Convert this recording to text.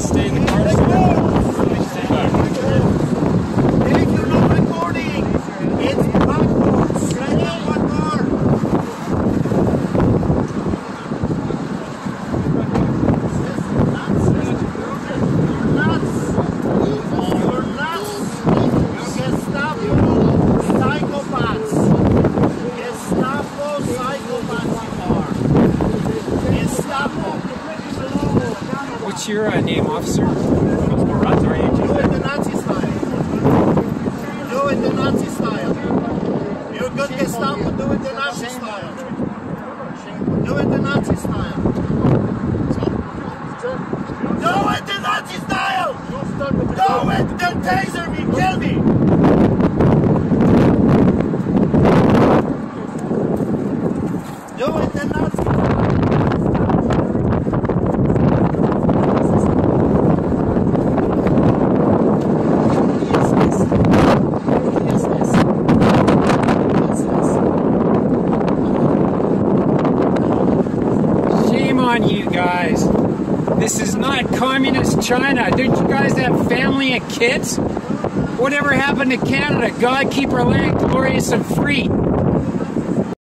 just stay in the car. Stay back. If you're not recording, it's backwards. Right now, one more. You're nuts. You're nuts. Gestapo psychopaths. Gestapo psychopaths you are. Gestapo. What's your name, officer? Do it the Nazi style. Do it the Nazi style. You're good Gestapo, do it the Nazi style. Do it the Nazi style. Do it the Nazi style! Do it! Then taser me, kill me! Do it the Nazi style. Shame on you guys. This is not communist China. Don't you guys have family and kids? Whatever happened to Canada? God keep our land glorious and free.